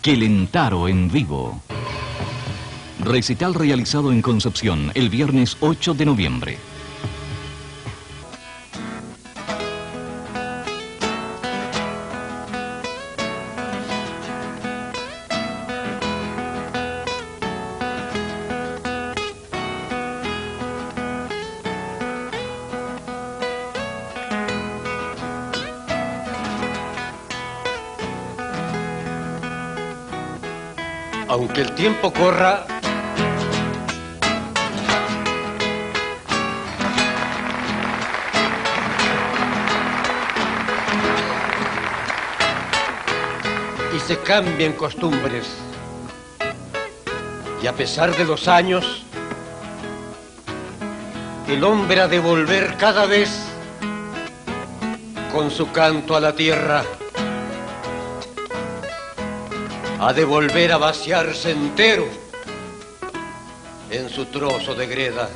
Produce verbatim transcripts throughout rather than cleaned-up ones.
Quelentaro en vivo. Recital realizado en Concepción el viernes ocho de noviembre. Aunque el tiempo corra, y se cambien costumbres, y a pesar de los años, el hombre ha de volver cada vez con su canto a la tierra. Ha de volver a vaciarse entero en su trozo de greda.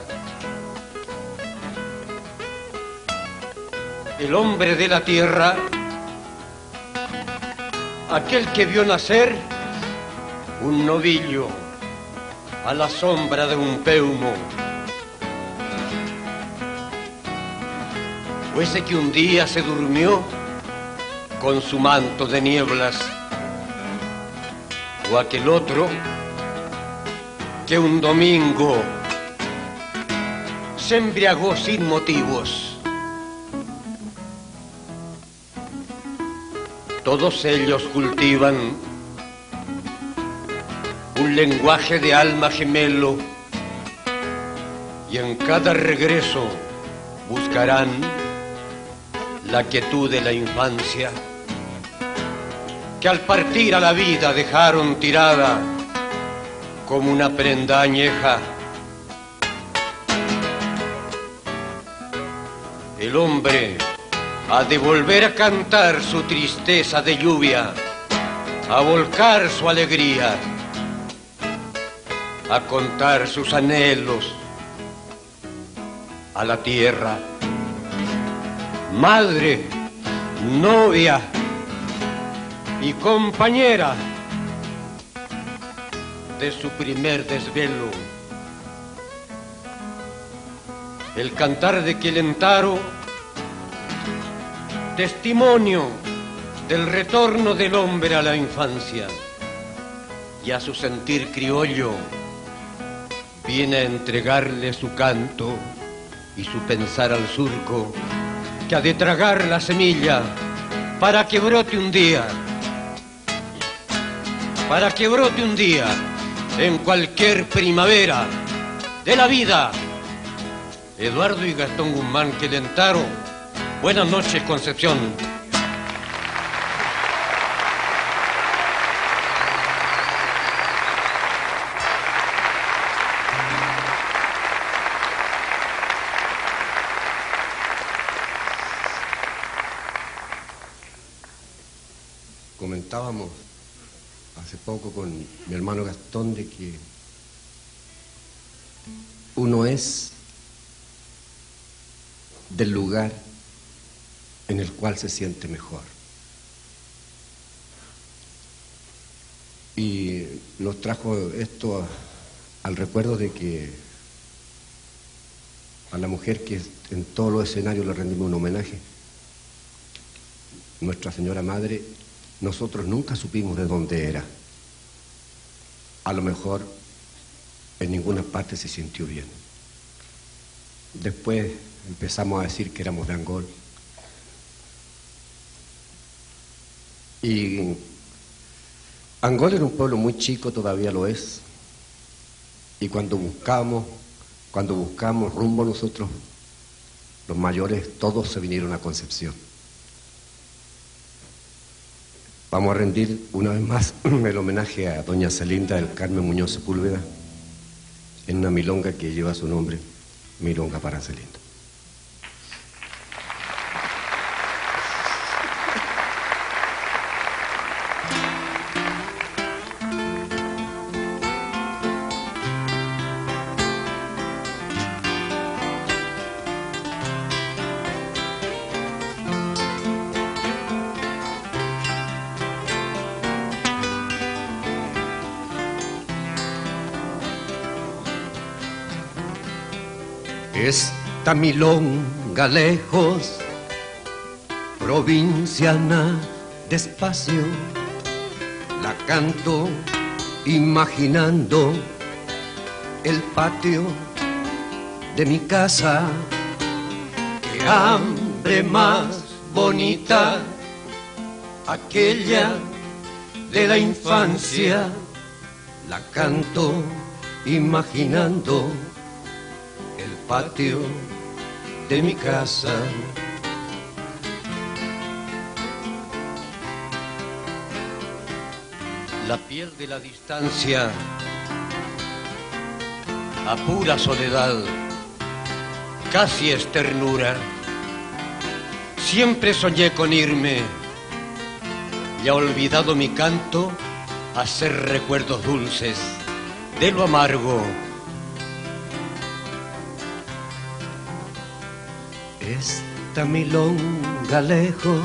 El hombre de la tierra, aquel que vio nacer un novillo a la sombra de un peumo, o ese que un día se durmió con su manto de nieblas, o aquel otro que un domingo se embriagó sin motivos. Todos ellos cultivan un lenguaje de alma gemelo y en cada regreso buscarán la quietud de la infancia, que al partir a la vida dejaron tirada como una prenda añeja. El hombre ha de volver a cantar su tristeza de lluvia, a volcar su alegría, a contar sus anhelos a la tierra. Madre, novia y compañera de su primer desvelo. El cantar de Quelentaro, testimonio del retorno del hombre a la infancia y a su sentir criollo, viene a entregarle su canto y su pensar al surco, que ha de tragar la semilla para que brote un día, para que brote un día en cualquier primavera de la vida. Eduardo y Gastón Guzmán Quelentaro. Buenas noches, Concepción. Comentábamos hace poco con mi hermano Gastón de que uno es del lugar en el cual se siente mejor. Y nos trajo esto a, al recuerdo de que a la mujer que en todos los escenarios le rendimos un homenaje, Nuestra Señora Madre, nosotros nunca supimos de dónde era. A lo mejor en ninguna parte se sintió bien. Después empezamos a decir que éramos de Angol. Y Angol era un pueblo muy chico, todavía lo es. Y cuando buscamos, cuando buscamos rumbo nosotros, los mayores, todos se vinieron a Concepción. Vamos a rendir una vez más el homenaje a doña Celinda del Carmen Muñoz Sepúlveda en una milonga que lleva su nombre, Milonga para Celinda. Está milonga lejos, provinciana despacio, la canto imaginando el patio de mi casa. Qué hambre más bonita, aquella de la infancia, la canto imaginando el patio de mi casa. La piel de la distancia, a pura soledad, casi es ternura. Siempre soñé con irme y ha olvidado mi canto hacer recuerdos dulces de lo amargo. Esta milonga lejos,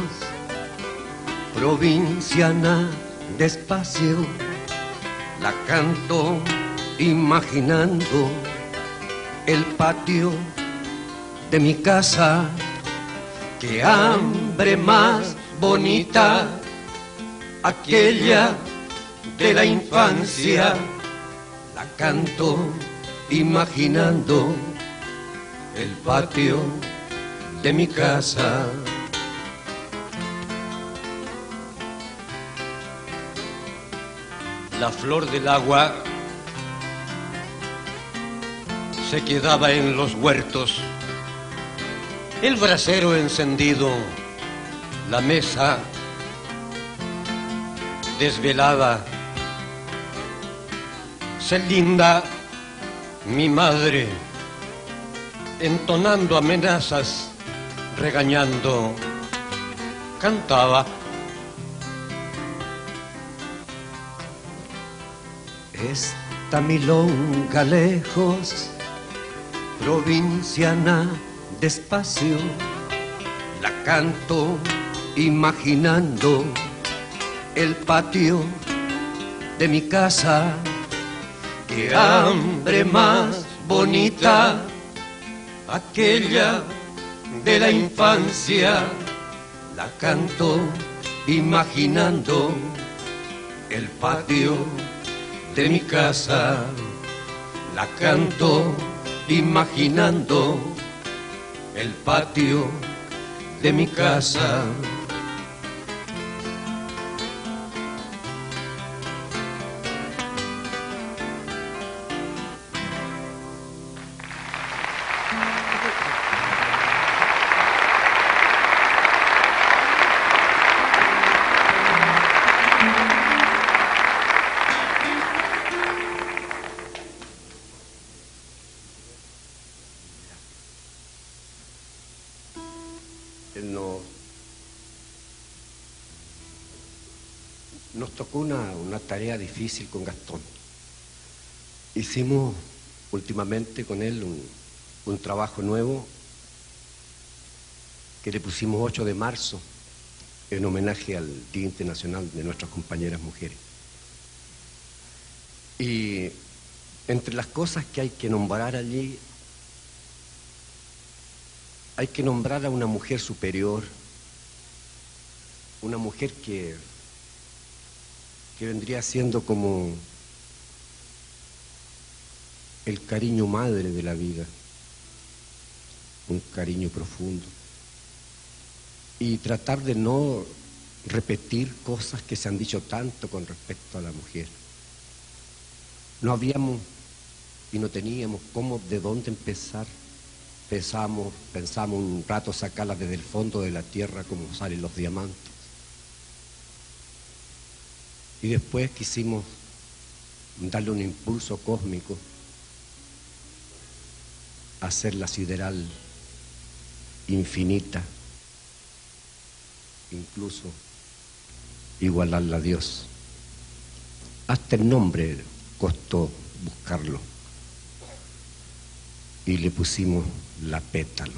provinciana despacio, la canto imaginando el patio de mi casa. Qué hambre más bonita, aquella de la infancia, la canto imaginando el patio de mi casa. La flor del agua se quedaba en los huertos, el brasero encendido, la mesa desvelada. Celinda, mi madre, entonando amenazas, regañando, cantaba. Esta milonga lejos, provinciana despacio, la canto imaginando el patio de mi casa. Qué hambre más bonita, aquella de la infancia, la canto imaginando el patio de mi casa. La canto imaginando el patio de mi casa. Nos, nos tocó una, una tarea difícil con Gastón. Hicimos últimamente con él un, un trabajo nuevo que le pusimos ocho de marzo en homenaje al Día Internacional de nuestras compañeras mujeres. Y entre las cosas que hay que nombrar allí, hay que nombrar a una mujer superior, una mujer que, que vendría siendo como el cariño madre de la vida, un cariño profundo. Y tratar de no repetir cosas que se han dicho tanto con respecto a la mujer. No habíamos y no teníamos cómo, de dónde empezar. Pensamos, pensamos un rato sacarla desde el fondo de la tierra como salen los diamantes. Y después quisimos darle un impulso cósmico, hacerla sideral, infinita, incluso igualarla a Dios. Hasta el nombre costó buscarlo. Y le pusimos La Pétalo.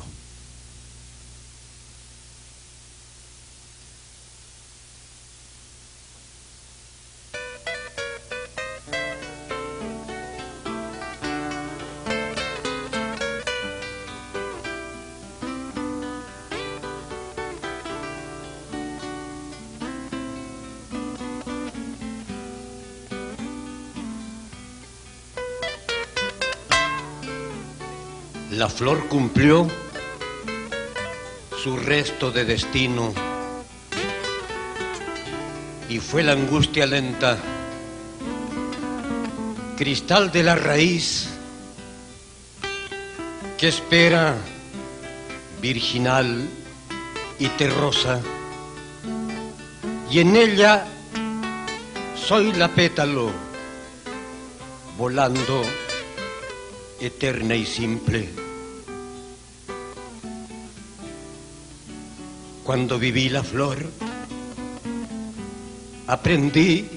La flor cumplió su resto de destino y fue la angustia lenta, cristal de la raíz que espera, virginal y terrosa, y en ella soy la pétalo, volando eterna y simple. Cuando viví la flor, aprendí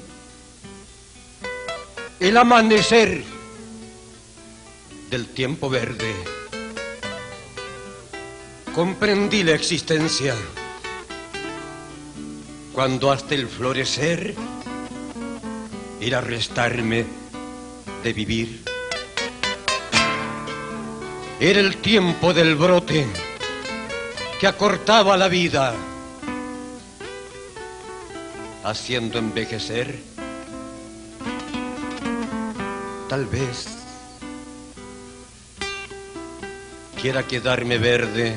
el amanecer del tiempo verde. Comprendí la existencia cuando hasta el florecer era restarme de vivir. Era el tiempo del brote que acortaba la vida, haciendo envejecer. Tal vez quiera quedarme verde.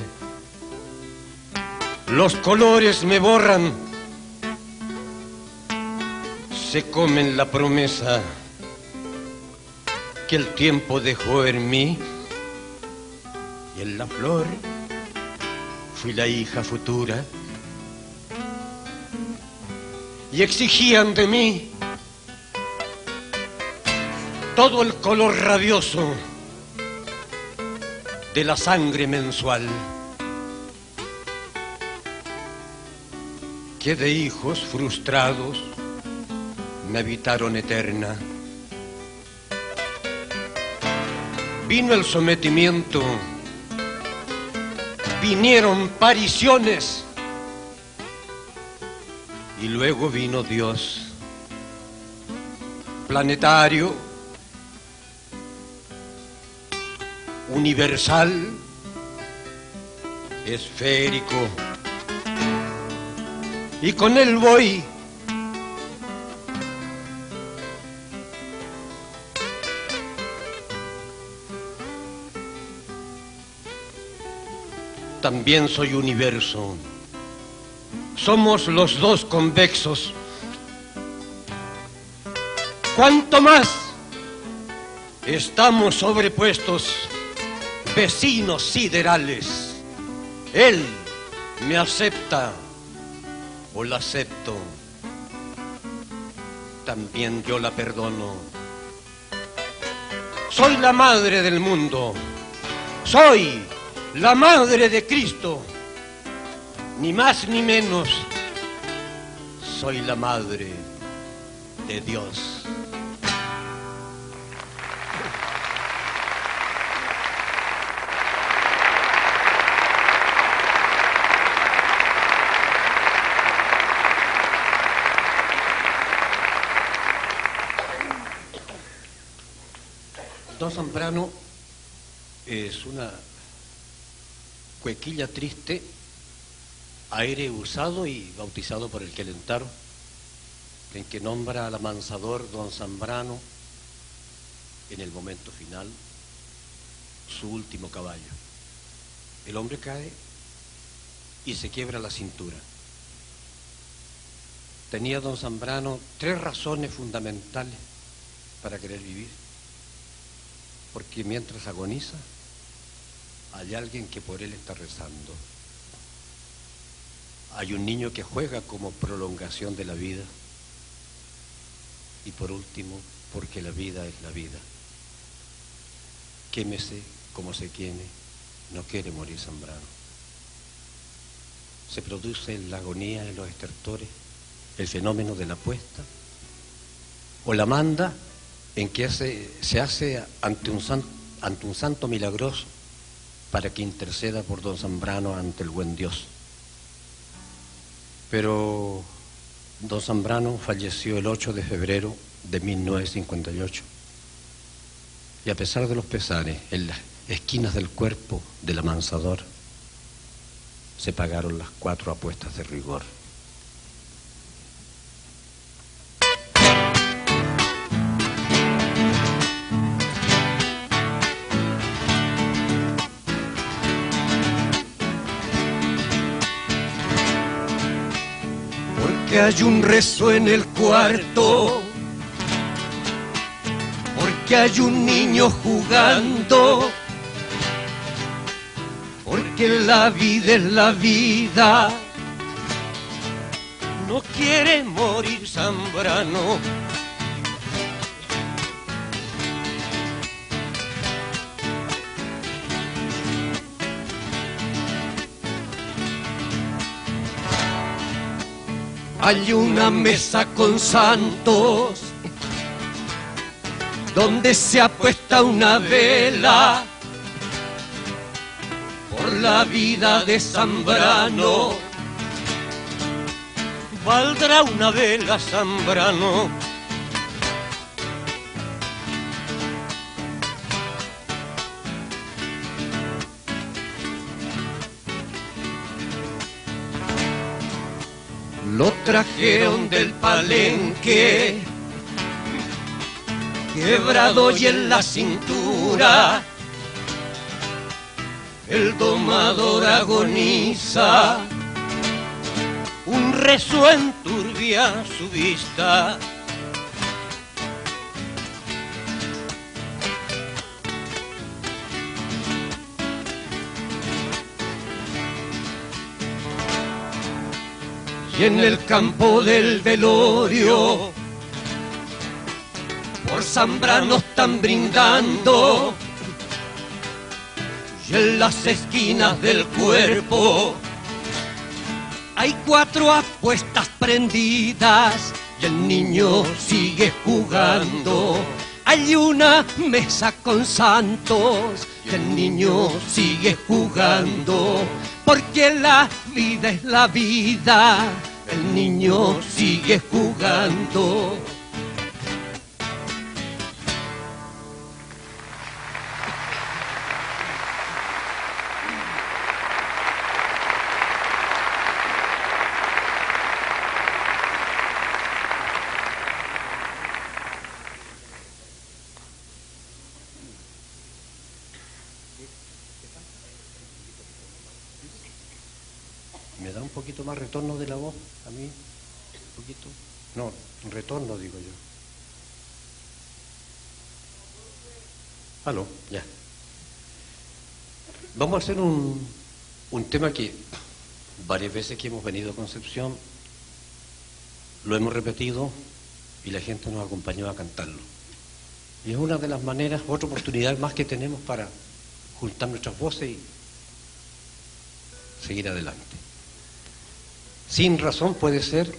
Los colores me borran, se comen la promesa que el tiempo dejó en mí, y en la flor fui la hija futura. Y exigían de mí todo el color rabioso de la sangre mensual, que de hijos frustrados me habitaron eterna. Vino el sometimiento, vinieron pariciones, y luego vino Dios, planetario, universal, esférico, y con él voy también soy universo. Somos los dos convexos. Cuanto más estamos sobrepuestos, vecinos siderales, él me acepta o la acepto, también yo la perdono. Soy la madre del mundo, soy la madre de Cristo, ni más ni menos, soy la madre de Dios. Don Zambrano es una cuequilla triste, aire usado y bautizado por el Quelentaro, en que nombra al amansador Don Zambrano en el momento final su último caballo. El hombre cae y se quiebra la cintura. Tenía Don Zambrano tres razones fundamentales para querer vivir. Porque mientras agoniza, hay alguien que por él está rezando. Hay un niño que juega como prolongación de la vida. Y por último, porque la vida es la vida. Quémese como se quiere, no quiere morir Zambrano. Se produce en la agonía, en los estertores, el fenómeno de la apuesta, o la manda en que hace, se hace ante un, san, ante un santo milagroso para que interceda por Don Zambrano ante el buen Dios. Pero Don Zambrano falleció el ocho de febrero de mil novecientos cincuenta y ocho. Y a pesar de los pesares, en las esquinas del cuerpo del amansador se pagaron las cuatro apuestas de rigor. porque hay un rezo en el cuarto, porque hay un niño jugando, porque la vida es la vida. No quiere morir Zambrano. Hay una mesa con santos donde se apuesta una vela por la vida de Zambrano. Valdrá una vela Zambrano. Lo trajeron del palenque, quebrado y en la cintura, el domador agoniza, un rezo enturbia su vista. Y en el campo del velorio por Zambrano están brindando, y en las esquinas del cuerpo hay cuatro apuestas prendidas y el niño sigue jugando. Hay una mesa con santos y el niño sigue jugando, porque la vida es la vida, el niño sigue jugando. ¿Me da un poquito más retorno de la voz a mí? ¿Un poquito? No, retorno digo yo. Aló, ya. Vamos a hacer un, un tema que varias veces que hemos venido a Concepción lo hemos repetido y la gente nos acompañó a cantarlo. Y es una de las maneras, otra oportunidad más que tenemos para juntar nuestras voces y seguir adelante. Sin razón puede ser,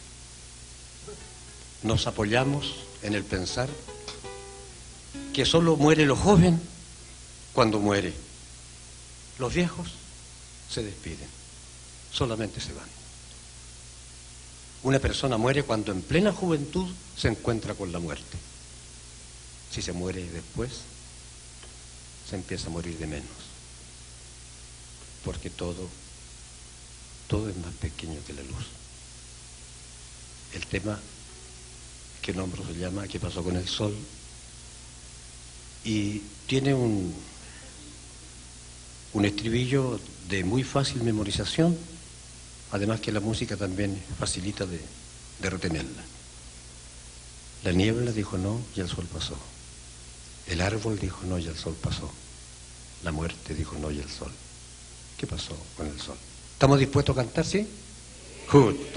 nos apoyamos en el pensar que solo muere lo joven cuando muere. Los viejos se despiden, solamente se van. Una persona muere cuando en plena juventud se encuentra con la muerte. Si se muere después, se empieza a morir de menos, porque todo Todo es más pequeño que la luz. El tema que nombro se llama ¿Qué pasó con el sol? Y tiene un, un estribillo de muy fácil memorización, además que la música también facilita de, de retenerla. La niebla dijo no y el sol pasó. El árbol dijo no y el sol pasó. La muerte dijo no y el sol. ¿Qué pasó con el sol? ¿Estamos dispuestos a cantar, sí? Justo.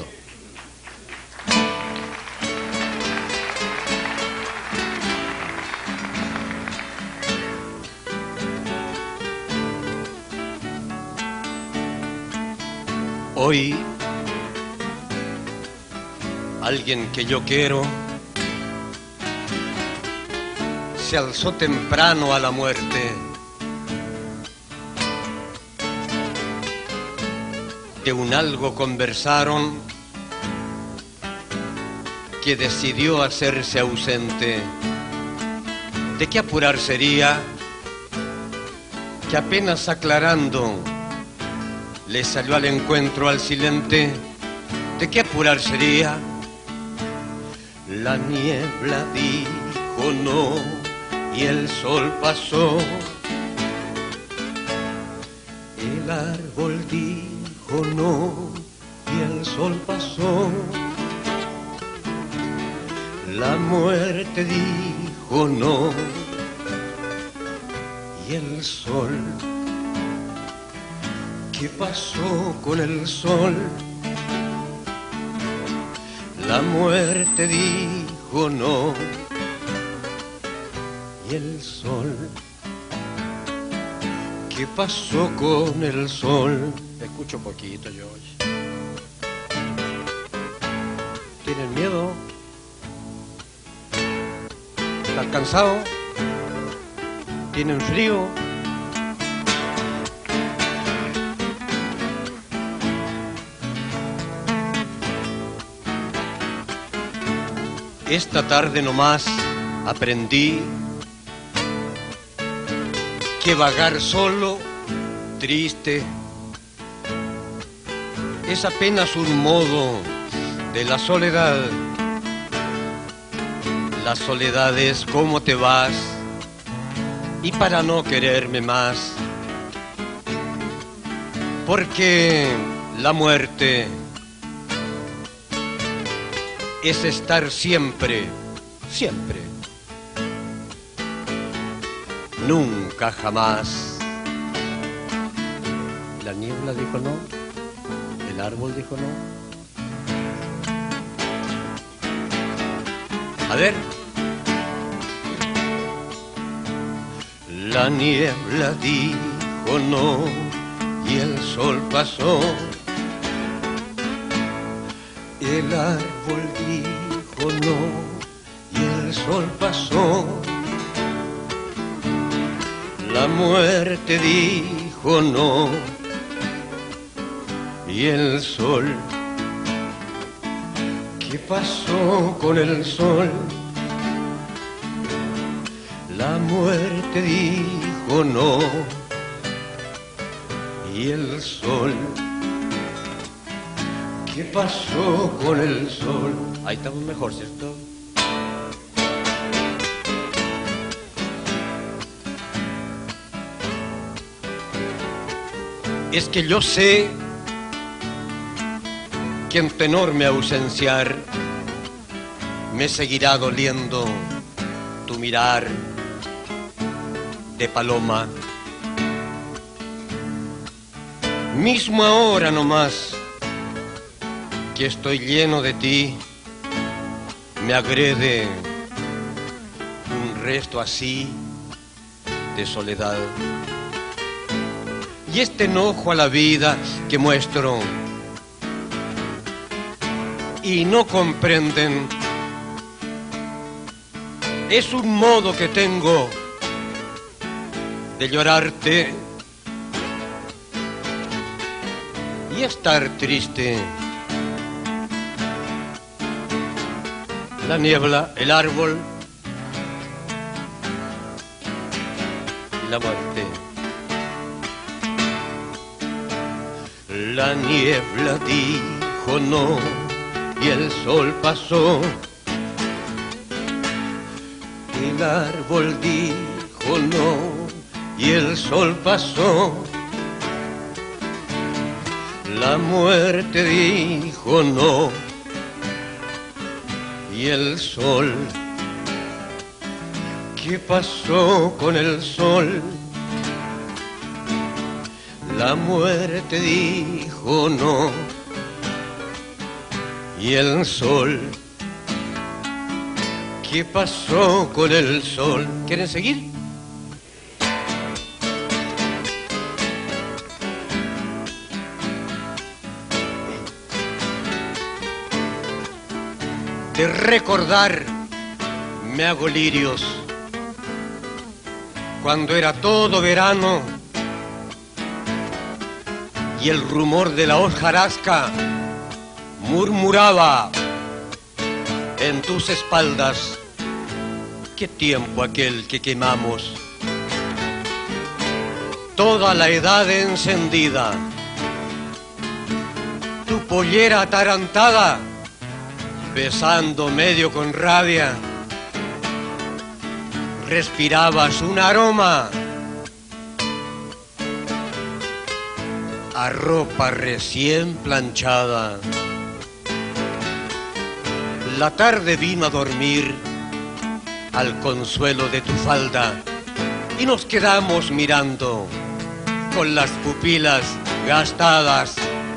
Hoy, alguien que yo quiero se alzó temprano a la muerte. De un algo conversaron que decidió hacerse ausente. ¿De qué apurar sería que apenas aclarando le salió al encuentro al silente? ¿De qué apurar sería? La niebla dijo no y el sol pasó. El árbol dijo no y el sol pasó. La muerte dijo no, y el sol, ¿qué pasó con el sol? La muerte dijo no, y el sol, ¿qué pasó con el sol? Escucho un poquito, George. ¿Tienen miedo? ¿Están cansados? ¿Tienen frío? Esta tarde nomás aprendí que vagar solo, triste, es apenas un modo de la soledad. La soledad es cómo te vas, y para no quererme más, porque la muerte es estar siempre, siempre, nunca jamás. La niebla dijo no, el árbol dijo no. A ver. La niebla dijo no, y el sol pasó. El árbol dijo no, y el sol pasó. La muerte dijo no, y el sol, ¿qué pasó con el sol? La muerte dijo no, y el sol, ¿qué pasó con el sol? Ahí estamos mejor, ¿cierto? Es que yo sé que en tu enorme ausenciar me seguirá doliendo tu mirar de paloma. Mismo ahora nomás que estoy lleno de ti, me agrede un resto así de soledad. Y este enojo a la vida que muestro y no comprenden, es un modo que tengo de llorarte y estar triste. La niebla, el árbol y la muerte. La niebla dijo no, y el sol pasó. El árbol dijo no, y el sol pasó. La muerte dijo no, y el sol, ¿qué pasó con el sol? La muerte dijo no, y el sol, ¿qué pasó con el sol? ¿Quieren seguir? De recordar me hago lirios cuando era todo verano y el rumor de la hojarasca murmuraba en tus espaldas. Qué tiempo aquel que quemamos, toda la edad encendida, tu pollera atarantada, besando medio con rabia, respirabas un aroma a ropa recién planchada. La tarde vino a dormir al consuelo de tu falda y nos quedamos mirando con las pupilas gastadas.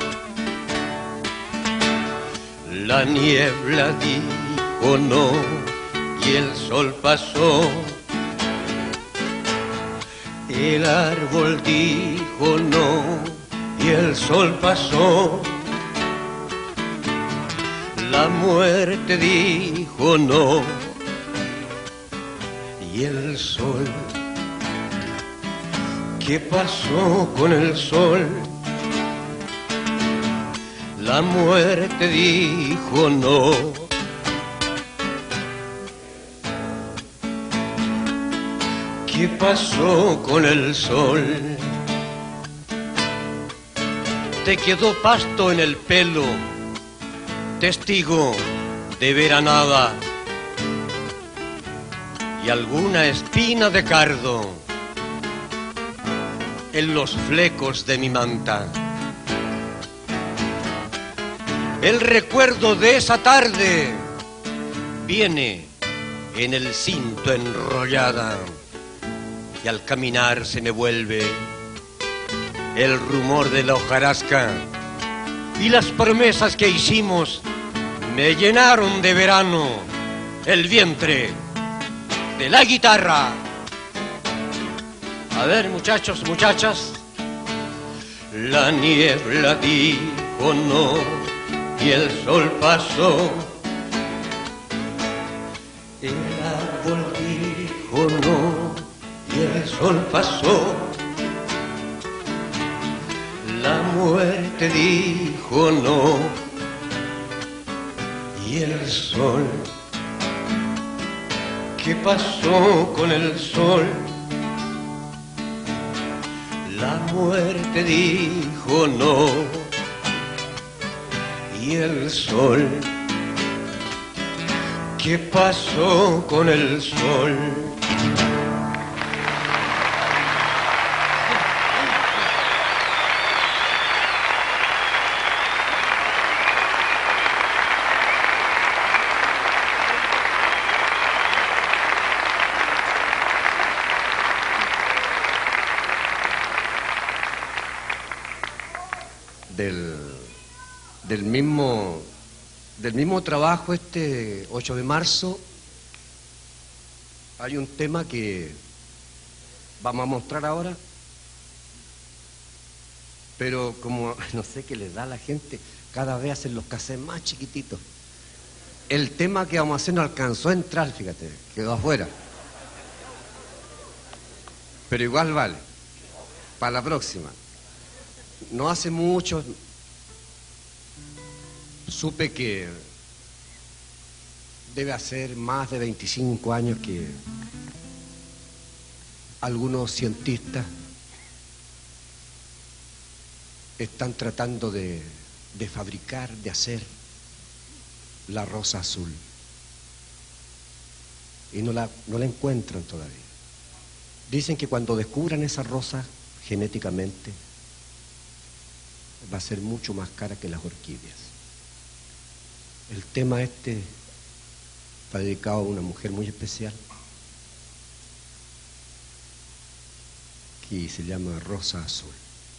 La niebla dijo no y el sol pasó. El árbol dijo no y el sol pasó. La muerte dijo no y el sol. ¿Qué pasó con el sol? La muerte dijo no. ¿Qué pasó con el sol? Te quedó pasto en el pelo, testigo de veranada, y alguna espina de cardo en los flecos de mi manta. El recuerdo de esa tarde viene en el cinto enrollada, y al caminar se me vuelve el rumor de la hojarasca, y las promesas que hicimos me llenaron de verano el vientre de la guitarra. A ver, muchachos, muchachas. La niebla dijo no y el sol pasó. El árbol dijo no y el sol pasó. La muerte dijo no y el sol. ¿Qué pasó con el sol? La muerte dijo no y el sol. ¿Qué pasó con el sol? Del, del, mismo, del mismo trabajo, este ocho de marzo, hay un tema que vamos a mostrar ahora, pero como no sé qué les da a la gente, cada vez hacen los cassettes más chiquititos. El tema que vamos a hacer no alcanzó a entrar, fíjate, quedó afuera. Pero igual vale, para la próxima. No hace mucho supe que debe hacer más de veinticinco años que algunos cientistas están tratando de, de fabricar, de hacer la rosa azul. Y no la, no la encuentran todavía. Dicen que cuando descubran esa rosa genéticamente, va a ser mucho más cara que las orquídeas. El tema este está dedicado a una mujer muy especial que se llama Rosa Azul.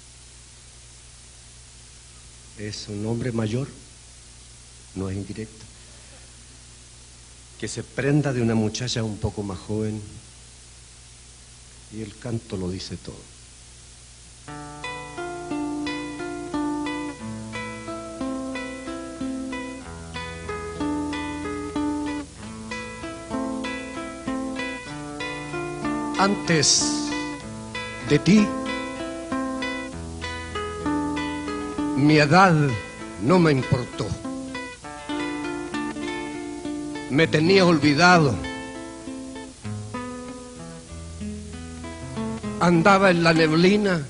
Es un hombre mayor, no es indirecto, que se prenda de una muchacha un poco más joven, y el canto lo dice todo. Antes de ti, mi edad no me importó. Me tenía olvidado. Andaba en la neblina,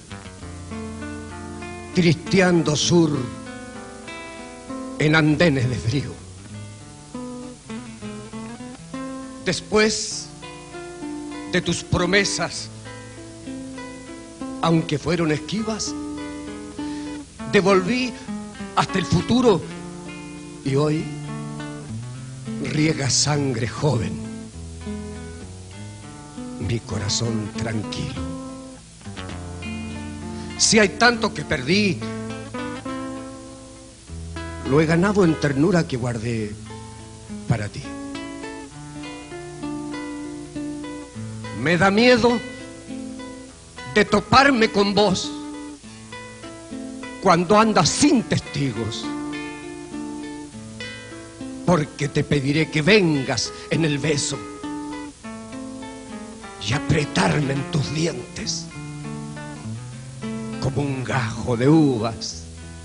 tristeando sur en andenes de frío. Después de tus promesas, aunque fueron esquivas, devolví hasta el futuro, y hoy riega sangre joven mi corazón tranquilo. Si hay tanto que perdí, lo he ganado en ternura que guardé para ti. Me da miedo de toparme con vos cuando andas sin testigos, porque te pediré que vengas en el beso y apretarme en tus dientes como un gajo de uvas.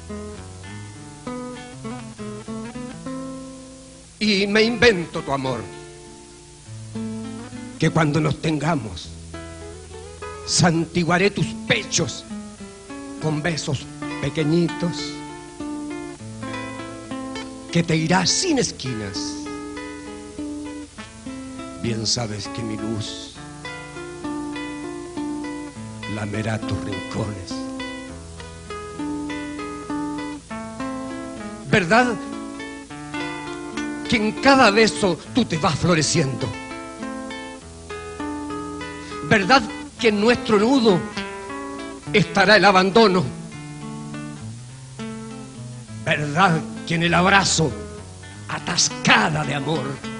Y me invento tu amor, que cuando nos tengamos santiguaré tus pechos con besos pequeñitos, que te irás sin esquinas. Bien sabes que mi luz lamerá tus rincones. ¿Verdad que en cada beso tú te vas floreciendo? ¿Verdad que en nuestro nudo estará el abandono? ¿Verdad que en el abrazo, atascada de amor,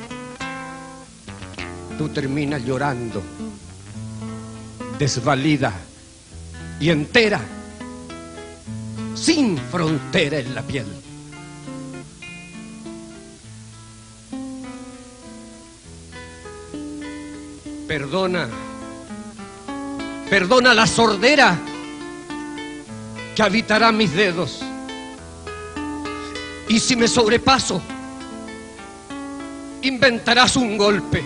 tú terminas llorando, desvalida y entera, sin frontera en la piel? Perdona, perdona la sordera que habitará mis dedos. Y si me sobrepaso, inventarás un golpe.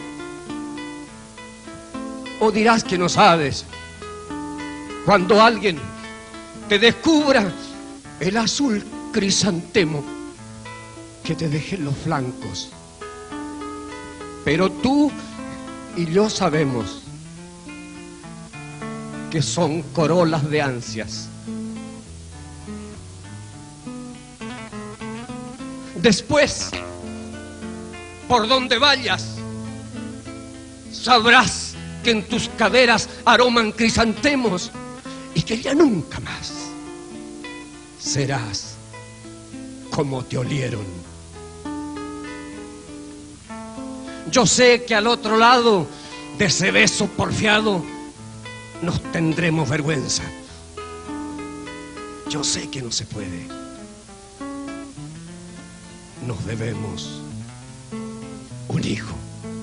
O dirás que no sabes, cuando alguien te descubra el azul crisantemo que te dejé en los flancos. Pero tú y yo sabemos que son corolas de ansias. Después, por donde vayas, sabrás que en tus caderas aroman crisantemos y que ya nunca más serás como te olieron. Yo sé que al otro lado de ese beso porfiado nos tendremos vergüenza. Yo sé que no se puede. Nos debemos un hijo.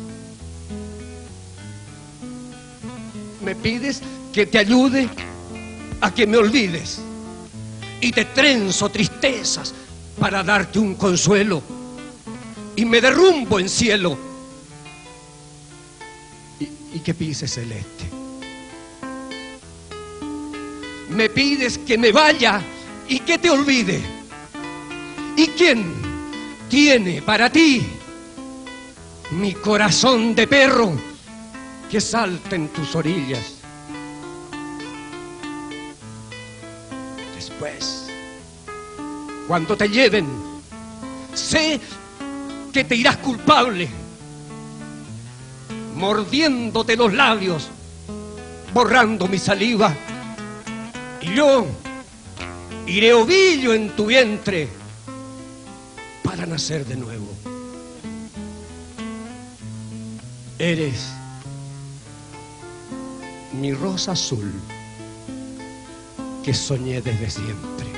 Me pides que te ayude a que me olvides y te trenzo tristezas para darte un consuelo y me derrumbo en cielo y, y que pises celeste. Me pides que me vaya y que te olvide. ¿Y quién tiene para ti mi corazón de perro que salta en tus orillas? Después, cuando te lleven, sé que te irás culpable, mordiéndote los labios, borrando mi saliva, y yo iré ovillo en tu vientre para nacer de nuevo. Eres mi rosa azul que soñé desde siempre.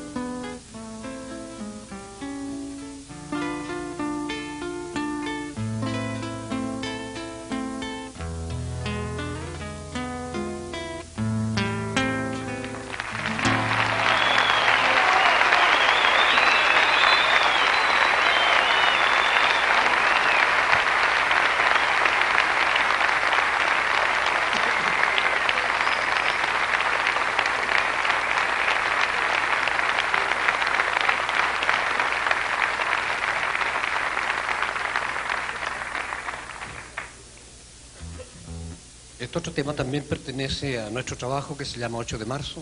Este otro tema también pertenece a nuestro trabajo que se llama ocho de marzo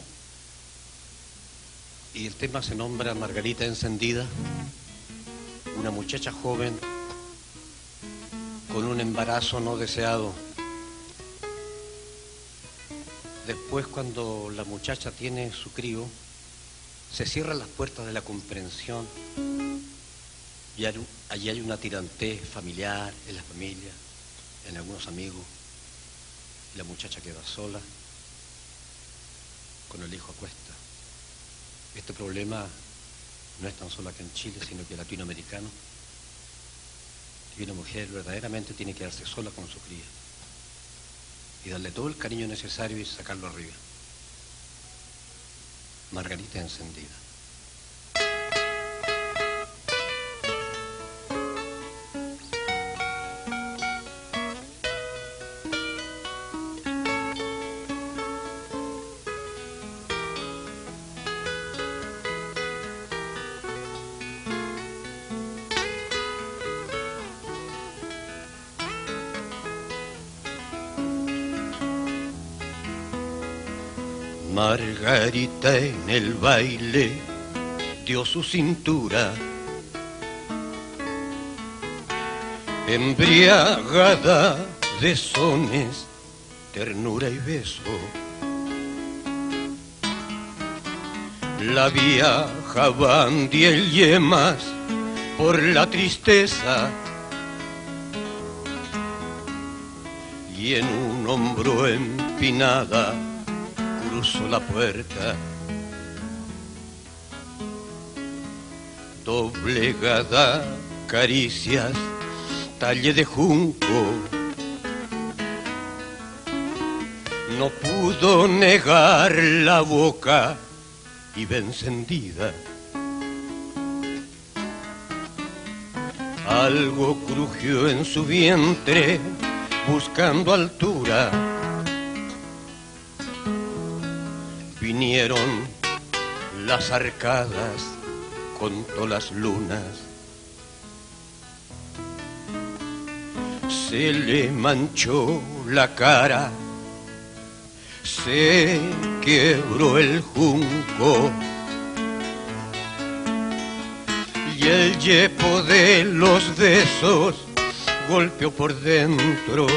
y el tema se nombra Margarita Encendida, una muchacha joven con un embarazo no deseado. Después, cuando la muchacha tiene su crío, se cierran las puertas de la comprensión y allí hay una tirantez familiar en la familia, en algunos amigos, y la muchacha queda sola con el hijo a cuesta. Este problema no es tan solo acá en Chile, sino que es latinoamericano, y una mujer verdaderamente tiene que quedarse sola con su cría y darle todo el cariño necesario y sacarlo arriba. Margarita encendida. Margarita en el baile dio su cintura, embriagada de sones, ternura y beso. La viajaban diez yemas por la tristeza y en un hombro empinada cruzó la puerta, doblegada, caricias, talle de junco. No pudo negar la boca, iba encendida. Algo crujió en su vientre, buscando altura. Vinieron las arcadas, contó las lunas. Se le manchó la cara, se quebró el junco y el yepo de los besos golpeó por dentro.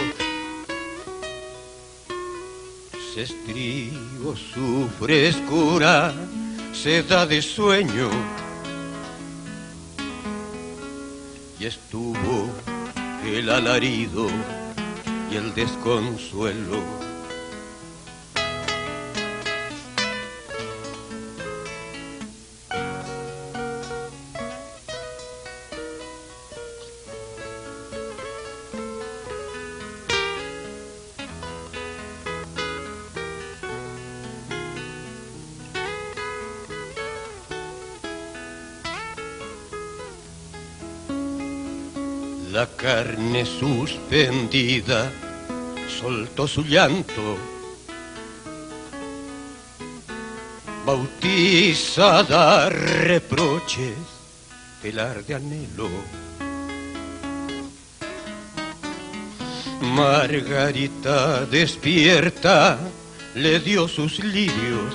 Se estrió su frescura, seda de sueño, y estuvo el alarido y el desconsuelo. La carne suspendida soltó su llanto, bautizada reproches, telar de anhelo. Margarita despierta le dio sus lirios,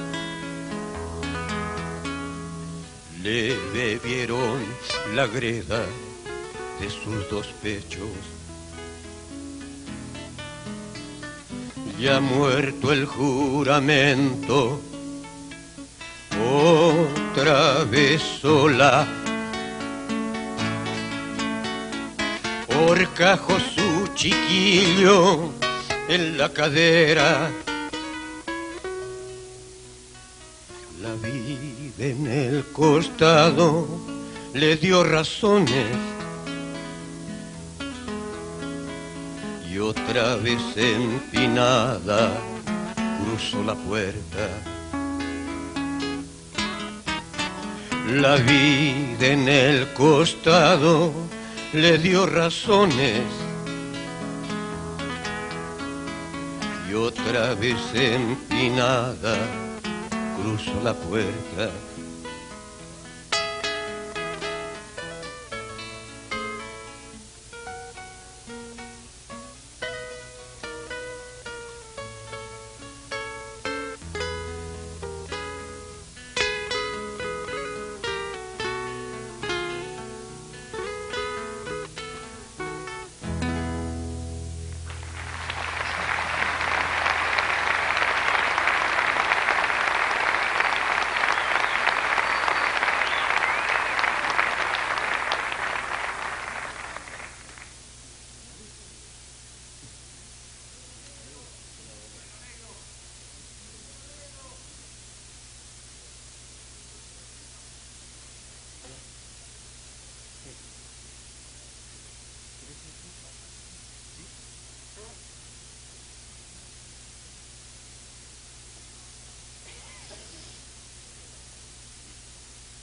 le bebieron la greda de sus dos pechos. Ya muerto el juramento, otra vez sola, horcajó su chiquillo en la cadera. La vida en el costado le dio razones y otra vez empinada cruzó la puerta. La vida en el costado le dio razones y otra vez empinada cruzó la puerta.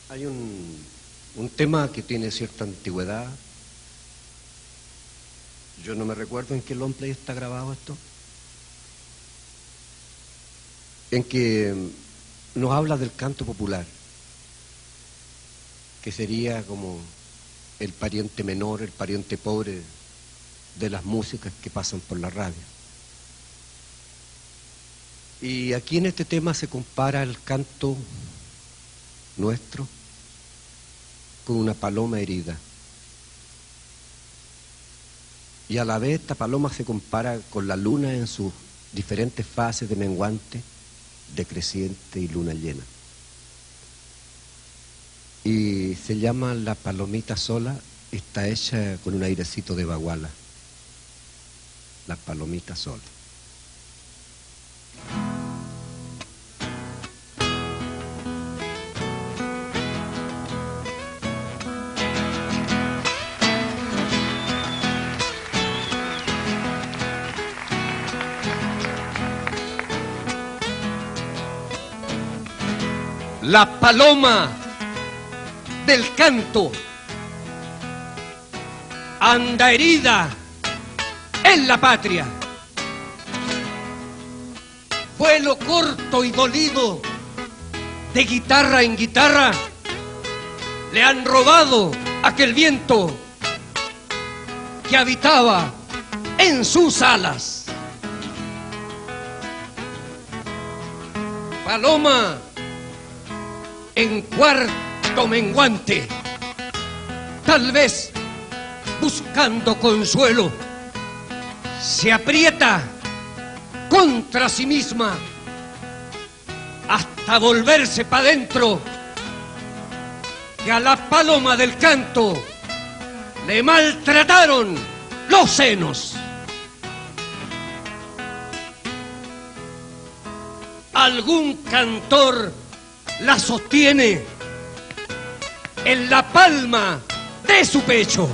Hay un, un tema que tiene cierta antigüedad. Yo no me recuerdo en qué long play está grabado esto. En que nos habla del canto popular, que sería como el pariente menor, el pariente pobre de las músicas que pasan por la radio. Y aquí en este tema se compara el canto nuestro con una paloma herida. Y a la vez esta paloma se compara con la luna en sus diferentes fases de menguante, decreciente y luna llena. Y se llama La Palomita Sola, está hecha con un airecito de baguala. La Palomita Sola. La paloma del canto anda herida en la patria. Vuelo corto y dolido de guitarra en guitarra, le han robado aquel viento que habitaba en sus alas. Paloma en cuarto menguante, tal vez buscando consuelo, se aprieta contra sí misma hasta volverse pa' dentro, que a la paloma del canto le maltrataron los senos. Algún cantor la sostiene en la palma de su pecho,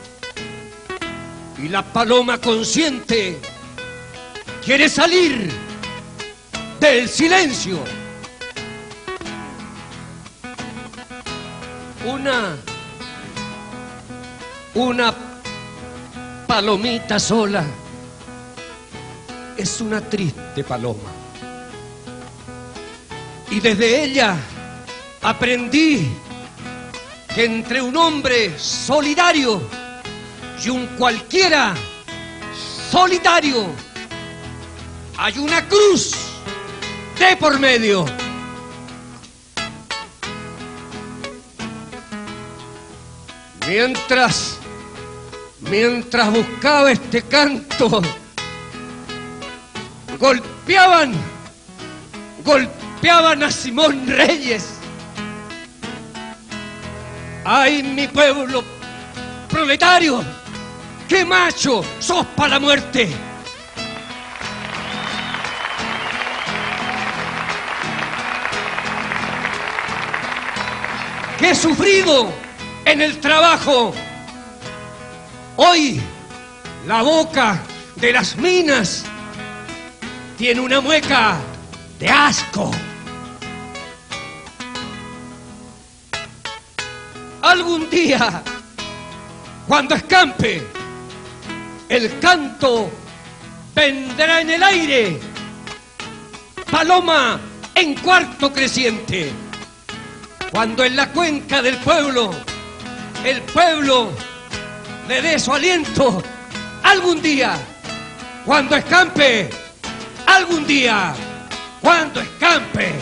y la paloma consciente quiere salir del silencio. Una, una palomita sola es una triste paloma. Y desde ella aprendí que entre un hombre solidario y un cualquiera solitario hay una cruz de por medio. Mientras, mientras buscaba este canto, golpeaban, golpeaban Golpeaban a Simón Reyes. ¡Ay, mi pueblo proletario! ¡Qué macho sos para la muerte! ¡Qué sufrido en el trabajo! Hoy la boca de las minas tiene una mueca de asco. Algún día, cuando escampe, el canto vendrá en el aire, paloma en cuarto creciente. Cuando en la cuenca del pueblo, el pueblo le dé su aliento, algún día, cuando escampe, algún día, cuando escampe.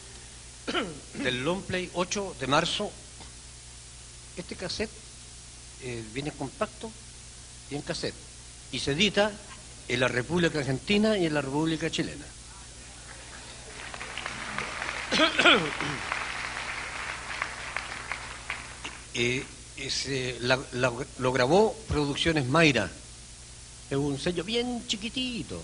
Del long play ocho de marzo, este cassette eh, viene compacto y en cassette. Y se edita en la República Argentina y en la República Chilena. eh, ese, la, la, lo grabó Producciones Mayra. Es un sello bien chiquitito.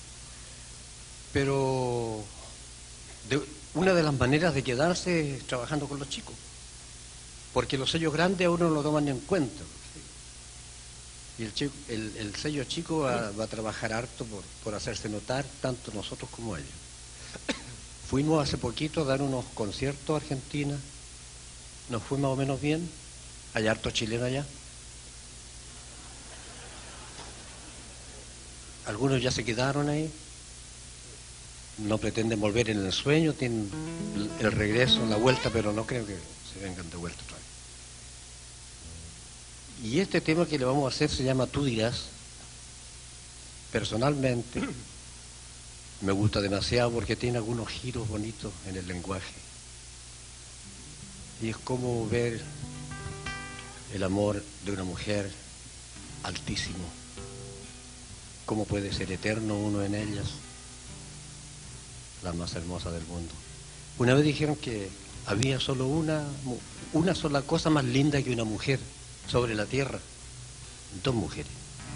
Pero de, una de las maneras de quedarse es trabajando con los chicos. Porque los sellos grandes a uno no lo toman ni en cuenta. Y el, chico, el, el sello chico va, va a trabajar harto por, por hacerse notar, tanto nosotros como ellos. Fuimos hace poquito a dar unos conciertos a Argentina. Nos fue más o menos bien. Hay harto chileno allá. Algunos ya se quedaron ahí. No pretenden volver en el sueño. Tienen el regreso, la vuelta, pero no creo que se vengan de vuelta otra vez. Y este tema que le vamos a hacer se llama Tú dirás. Personalmente me gusta demasiado porque tiene algunos giros bonitos en el lenguaje. Y es como ver el amor de una mujer altísimo. Cómo puede ser eterno uno en ellas, la más hermosa del mundo. Una vez dijeron que había solo una, una sola cosa más linda que una mujer sobre la tierra. Dos mujeres.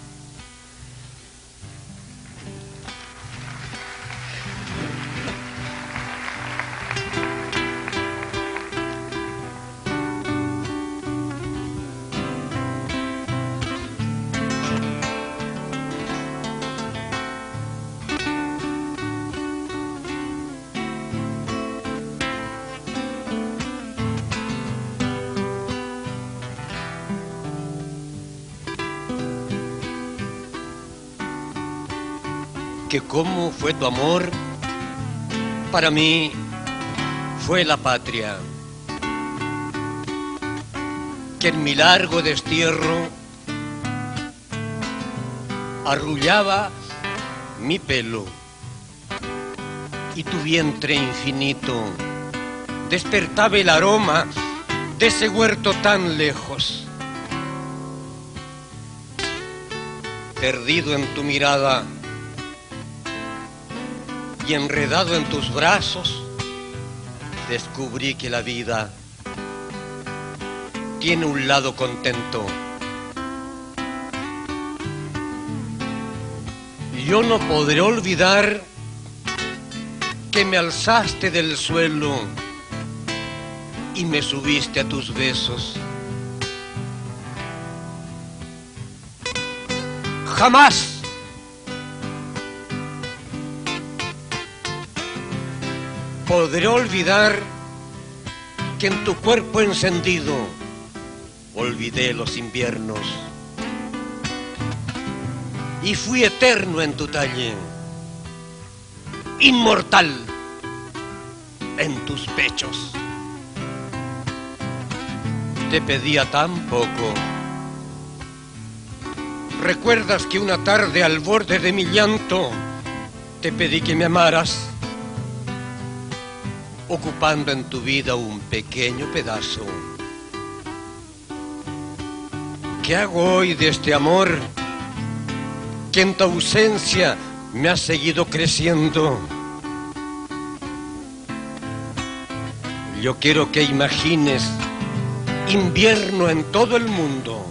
Que cómo fue tu amor, para mí fue la patria, que en mi largo destierro arrullaba mi pelo y tu vientre infinito despertaba el aroma de ese huerto tan lejos. Perdido en tu mirada y enredado en tus brazos, descubrí que la vida tiene un lado contento. Yo no podré olvidar que me alzaste del suelo y me subiste a tus besos. Jamás podré olvidar que en tu cuerpo encendido olvidé los inviernos y fui eterno en tu talle, inmortal en tus pechos. Te pedía tan poco. ¿Recuerdas que una tarde al borde de mi llanto te pedí que me amaras, ocupando en tu vida un pequeño pedazo? ¿Qué hago hoy de este amor que en tu ausencia me ha seguido creciendo? Yo quiero que imagines invierno en todo el mundo.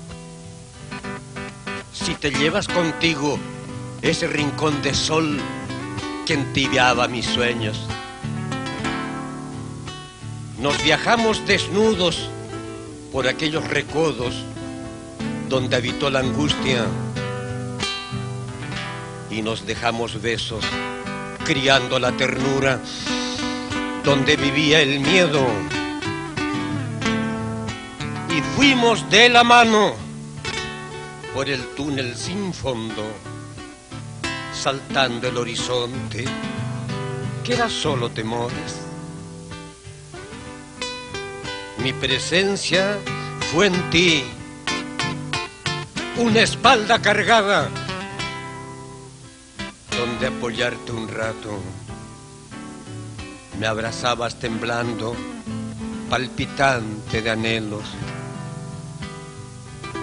Si te llevas contigo ese rincón de sol que entibiaba mis sueños. Nos viajamos desnudos por aquellos recodos donde habitó la angustia y nos dejamos besos criando la ternura donde vivía el miedo, y fuimos de la mano por el túnel sin fondo, saltando el horizonte que era solo temores. Mi presencia fue en ti una espalda cargada donde apoyarte un rato. Me abrazabas temblando, palpitante de anhelos.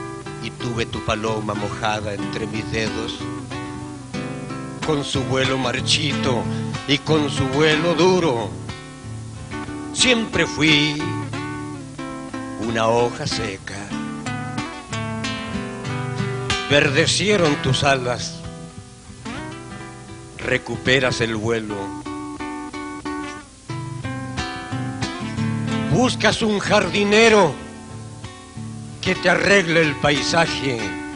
y tuve tu paloma mojada entre mis dedos, con su vuelo marchito y con su vuelo duro. Siempre fui una hoja seca. Verdecieron tus alas, recuperas el vuelo. Buscas un jardinero que te arregle el paisaje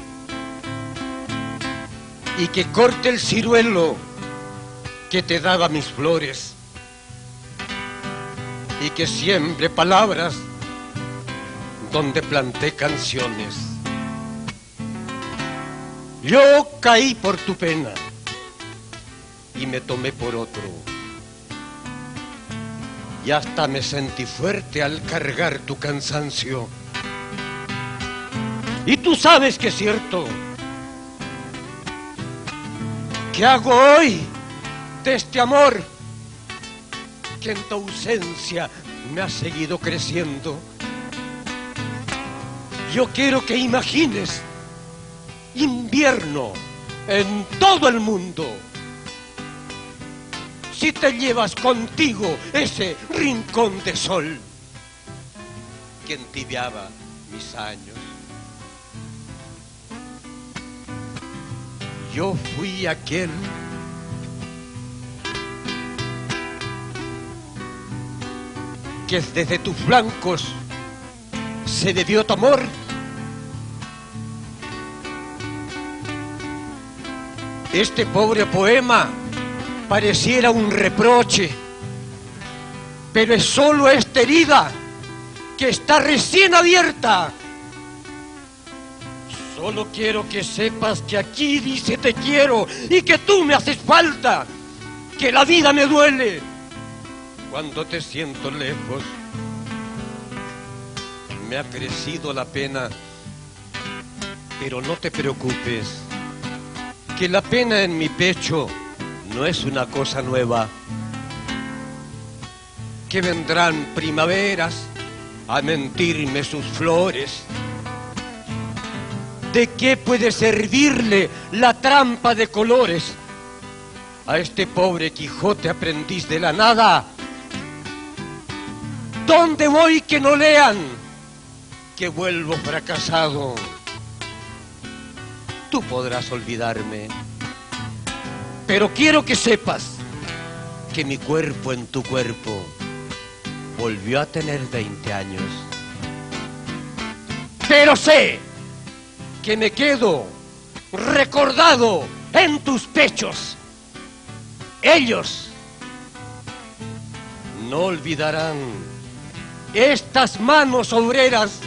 y que corte el ciruelo que te daba mis flores y que siembre palabras donde planté canciones. Yo caí por tu pena y me tomé por otro, y hasta me sentí fuerte al cargar tu cansancio. Y tú sabes que es cierto, que hago hoy de este amor que en tu ausencia me ha seguido creciendo. Yo quiero que imagines invierno en todo el mundo si te llevas contigo ese rincón de sol que entibiaba mis años. Yo fui aquel que desde tus flancos se bebió tu amor. Este pobre poema pareciera un reproche, pero es solo esta herida que está recién abierta. Solo quiero que sepas que aquí dice te quiero y que tú me haces falta, que la vida me duele cuando te siento lejos. Me ha crecido la pena, pero no te preocupes, que la pena en mi pecho no es una cosa nueva, que vendrán primaveras a mentirme sus flores. ¿De qué puede servirle la trampa de colores a este pobre Quijote aprendiz de la nada? ¿Dónde voy que no lean que vuelvo fracasado? Tú podrás olvidarme, pero quiero que sepas que mi cuerpo en tu cuerpo volvió a tener veinte años. Pero sé que me quedo recordado en tus pechos. Ellos no olvidarán estas manos obreras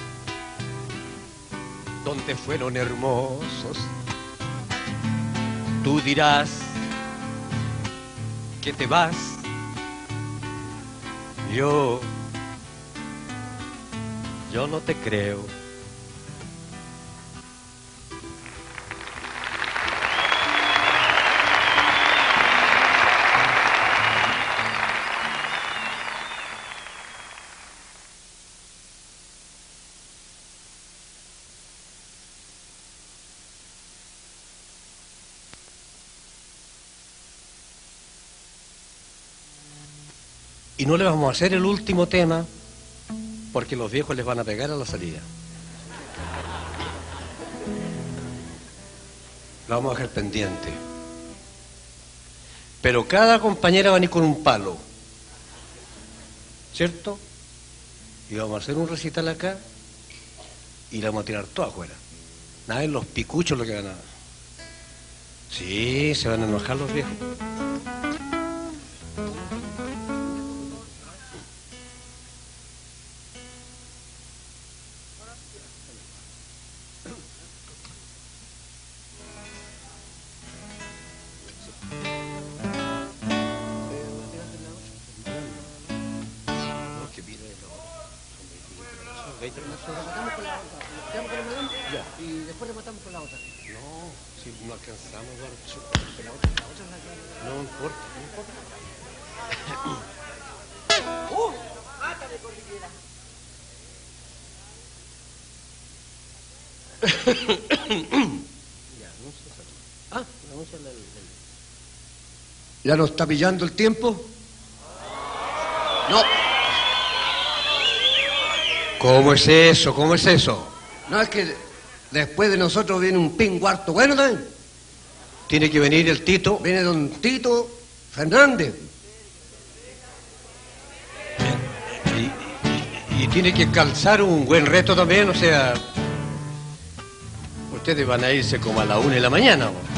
donde fueron hermosos. Tú dirás que te vas. Yo, yo no te creo. Y no le vamos a hacer el último tema porque los viejos les van a pegar a la salida. Lo vamos a dejar pendiente. Pero cada compañera va a venir con un palo, ¿cierto? Y vamos a hacer un recital acá y la vamos a tirar todo afuera. Nada en los picuchos lo que van a... Sí, se van a enojar los viejos. Y después rematamos con la otra. No, si no alcanzamos, la otra, la otra es la que... No importa, no importa. ¡Uh! ¡Mátame, cordillera! Ah, anuncia el... ¿Ya nos está pillando el tiempo? No. ¿Cómo es eso? ¿Cómo es eso? No, es que después de nosotros viene un pinguarto bueno también. Tiene que venir el Tito. Viene don Tito Fernández. Y, y, y tiene que calzar un buen reto también, o sea... Ustedes van a irse como a la una de la mañana. ¿O?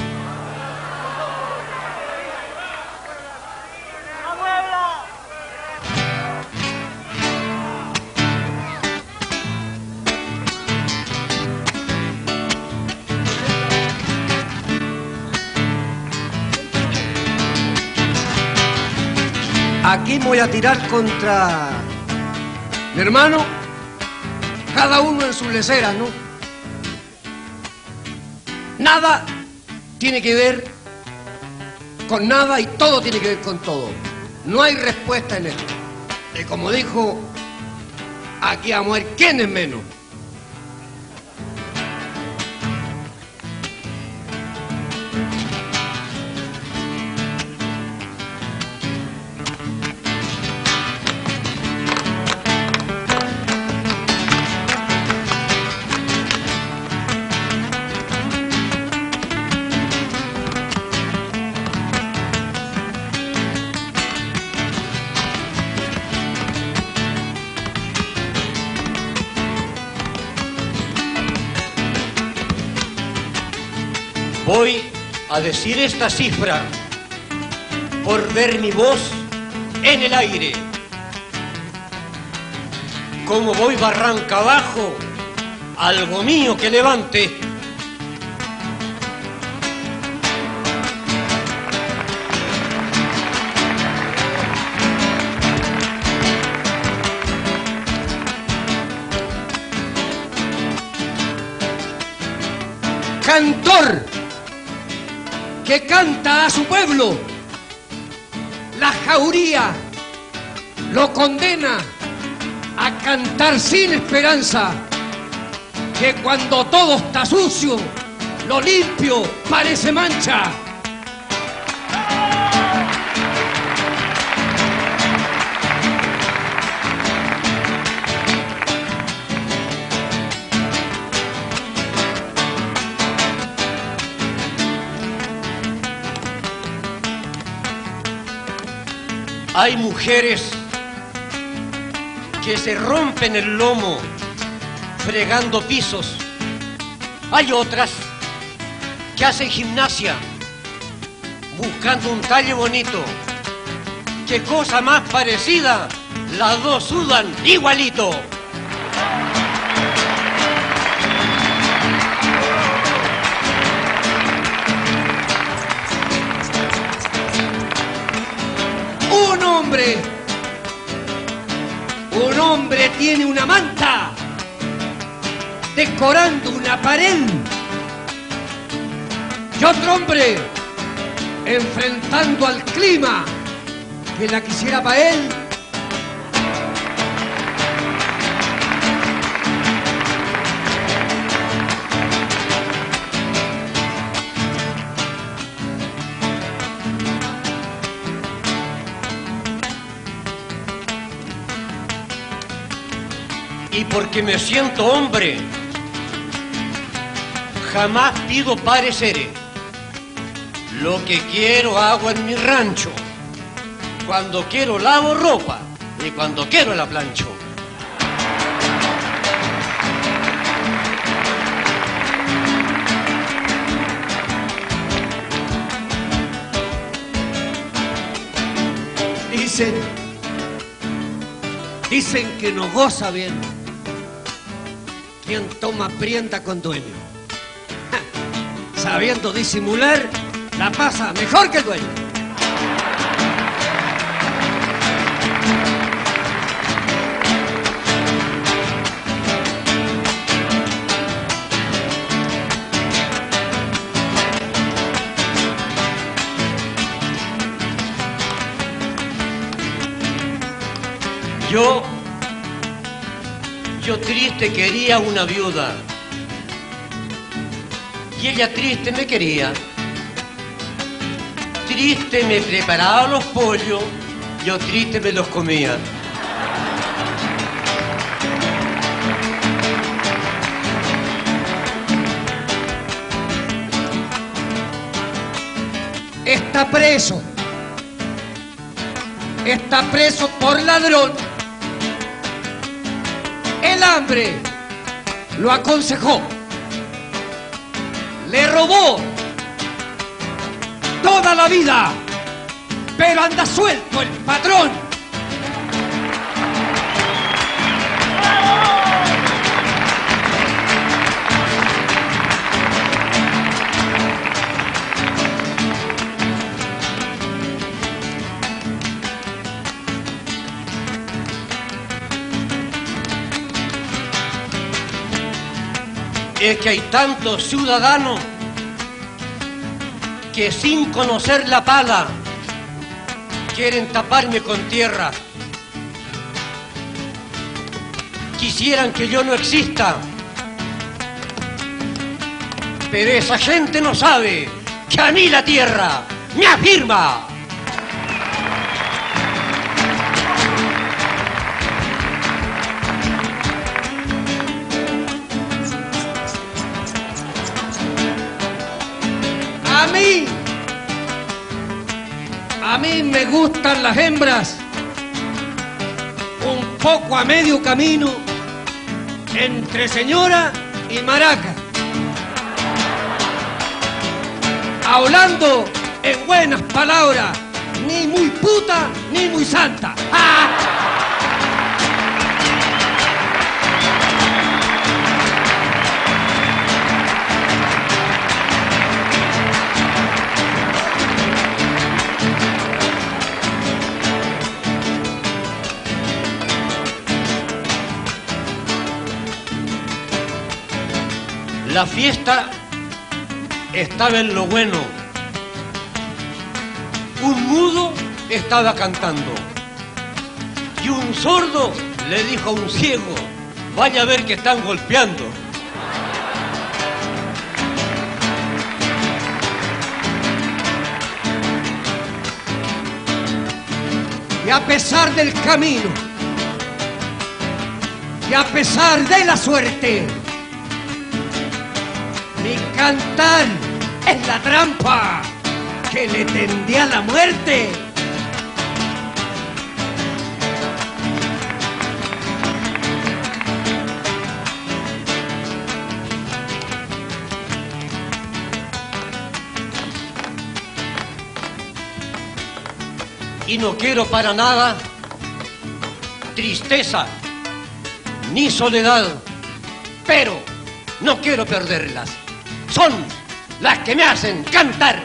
Aquí voy a tirar contra mi hermano, cada uno en su lecera, ¿no? Nada tiene que ver con nada y todo tiene que ver con todo. No hay respuesta en esto. Y como dijo, aquí vamos a ver quién es menos. Voy a decir esta cifra por ver mi voz en el aire. Como voy barranca abajo, algo mío que levante. Cantor que canta a su pueblo, la jauría lo condena a cantar sin esperanza, que cuando todo está sucio, lo limpio parece mancha. Hay mujeres que se rompen el lomo fregando pisos. Hay otras que hacen gimnasia buscando un talle bonito. Qué cosa más parecida, las dos sudan igualito. Un hombre, un hombre tiene una manta decorando una pared y otro hombre enfrentando al clima que la quisiera para él. Y porque me siento hombre, jamás pido pareceres. Lo que quiero hago en mi rancho. Cuando quiero lavo ropa y cuando quiero la plancho. Dicen, dicen que no goza bien quien toma prenda con dueño. Ja, sabiendo disimular, la pasa mejor que el dueño. Yo, yo triste quería una viuda y ella triste me quería. Triste me preparaba los pollos, yo triste me los comía. Está preso. Está preso por ladrón. El hambre lo aconsejó. Le robó toda la vida, pero anda suelto el patrón. Es que hay tantos ciudadanos que sin conocer la pala quieren taparme con tierra. Quisieran que yo no exista, pero esa gente no sabe que a mí la tierra me afirma. A mí, a mí me gustan las hembras un poco a medio camino entre señora y maraca, hablando en buenas palabras, ni muy puta ni muy santa. ¡Ah! La fiesta estaba en lo bueno. Un mudo estaba cantando y un sordo le dijo a un ciego: vaya a ver que están golpeando. Y a pesar del camino, y a pesar de la suerte, mi cantar es la trampa que le tendía a la muerte. Y no quiero para nada tristeza ni soledad, pero no quiero perderlas. Son las que me hacen cantar.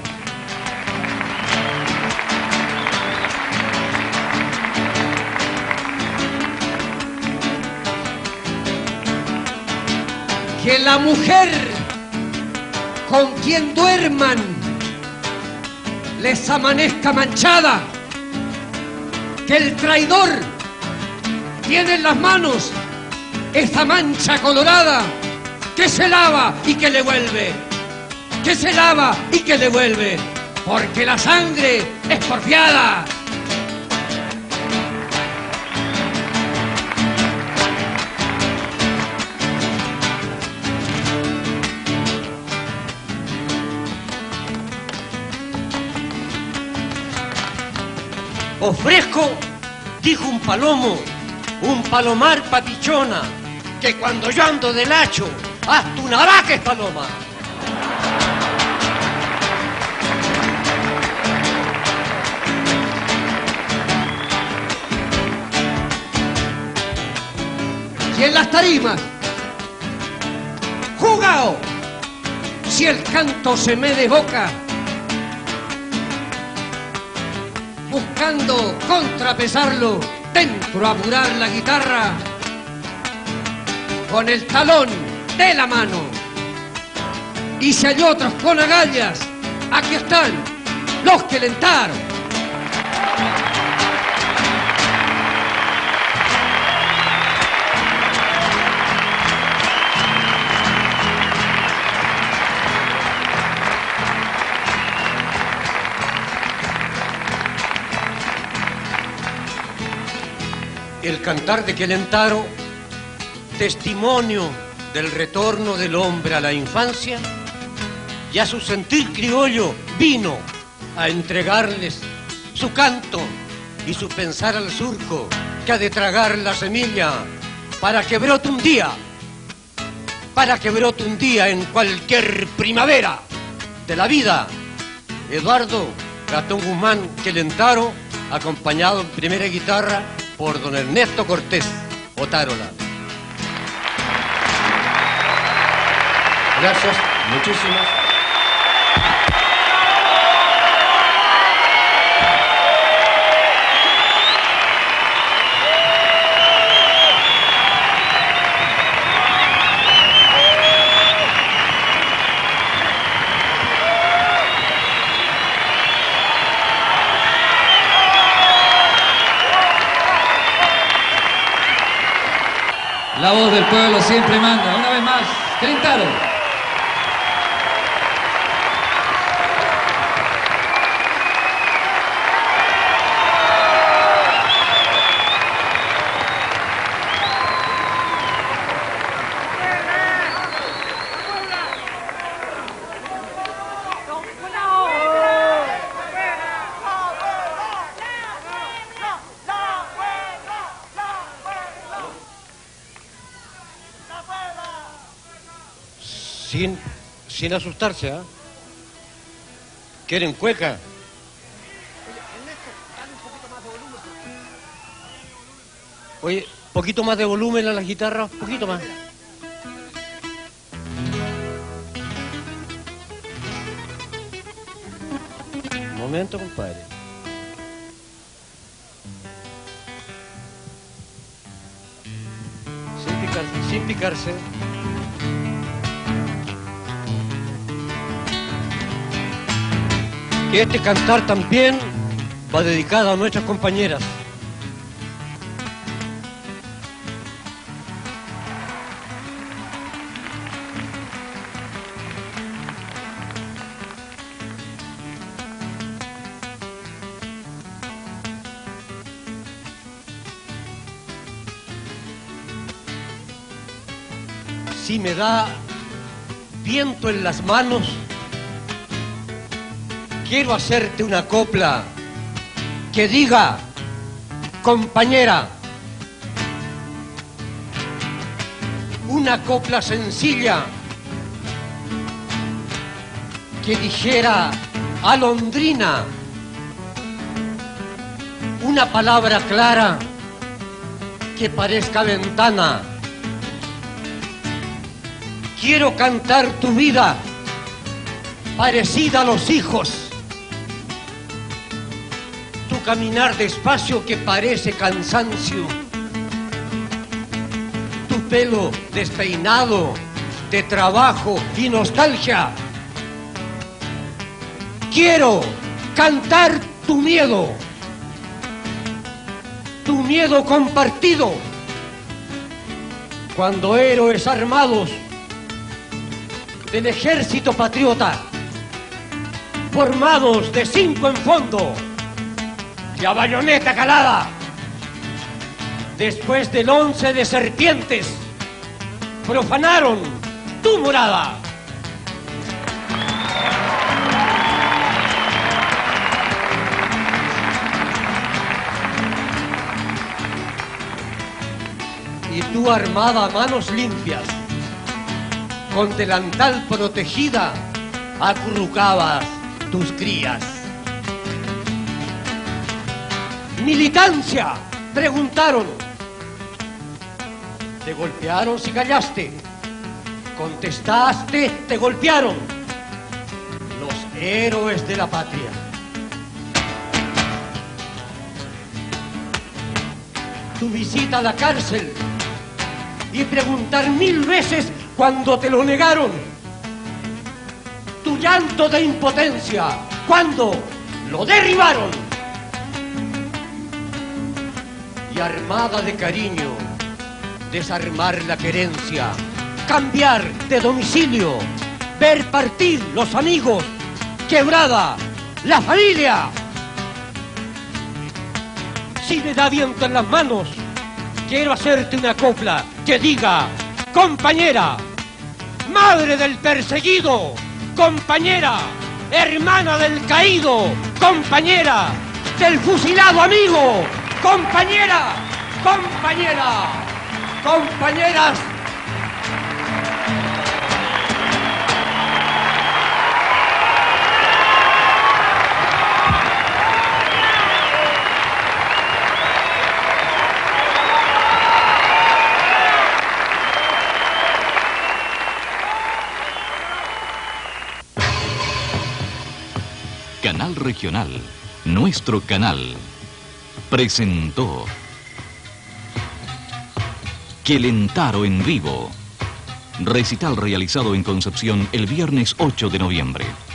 Que la mujer con quien duerman les amanezca manchada, que el traidor tiene en las manos esa mancha colorada, que se lava y que le vuelve, que se lava y que le vuelve, porque la sangre es porfiada. Ofrezco, dijo un palomo, un palomar papichona, que cuando yo ando del hacho, hasta una vaca es paloma. Y en las tarimas, jugao, si el canto se me desboca, buscando contrapesarlo, dentro a apurar la guitarra, con el talón de la mano. Y si hay otros con agallas, aquí están los que lentaron. El cantar de Quelentaro, testimonio del retorno del hombre a la infancia, y a su sentir criollo vino a entregarles su canto y su pensar al surco que ha de tragar la semilla para que brote un día, para que brote un día en cualquier primavera de la vida. Eduardo Gastón Guzmán Quelentaro, acompañado en primera guitarra por don Ernesto Cortés Otárola. Gracias, muchísimas. La voz del pueblo siempre manda. Una vez más, Quelentaro. Sin, sin asustarse, ¿ah? ¿eh? ¿Quieren cueca? Oye, poquito más de volumen a la guitarra, poquito más. Un momento, compadre. Sin picarse, sin picarse. Este cantar también va dedicado a nuestras compañeras. Si me da viento en las manos, quiero hacerte una copla que diga, compañera, una copla sencilla que dijera alondrina, una palabra clara que parezca ventana. Quiero cantar tu vida parecida a los hijos, tu caminar despacio que parece cansancio, tu pelo despeinado de trabajo y nostalgia. Quiero cantar tu miedo, tu miedo compartido, cuando héroes armados del ejército patriota, formados de cinco en fondo y a bayoneta calada, después del once de serpientes, profanaron tu morada. Y tú, armada a manos limpias, con delantal protegida, acurrucabas tus crías. Militancia, preguntaron. Te golpearon si callaste. Contestaste, te golpearon. Los héroes de la patria. Tu visita a la cárcel y preguntar mil veces cuando te lo negaron. Tu llanto de impotencia cuando lo derribaron. Y armada de cariño, desarmar la querencia, cambiar de domicilio, ver partir los amigos, quebrada la familia. Si me da viento en las manos, quiero hacerte una copla que diga: compañera, madre del perseguido, compañera, hermana del caído, compañera, del fusilado amigo, compañera, compañera, compañeras. Canal Regional, nuestro canal, presentó Quelentaro en vivo. Recital realizado en Concepción el viernes ocho de noviembre.